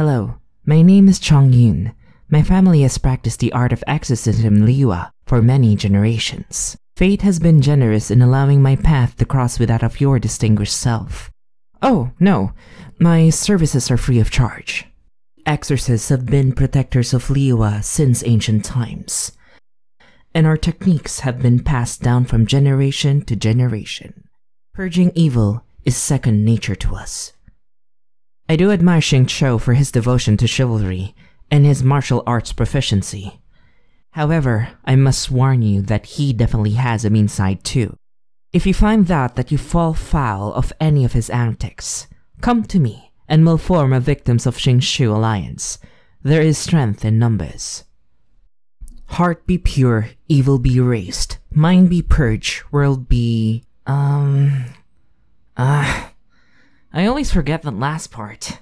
Hello, my name is Chong Yun. My family has practiced the art of exorcism Liyue for many generations. Fate has been generous in allowing my path to cross with that of your distinguished self. Oh, no, my services are free of charge. Exorcists have been protectors of Liyue since ancient times, and our techniques have been passed down from generation to generation. Purging evil is second nature to us. I do admire Xingqiu for his devotion to chivalry and his martial arts proficiency. However, I must warn you that he definitely has a mean side too. If you find that you fall foul of any of his antics, come to me and we'll form a Victims of Xingqiu alliance. There is strength in numbers. Heart be pure, evil be erased. Mind be purged, world be... I always forget that last part.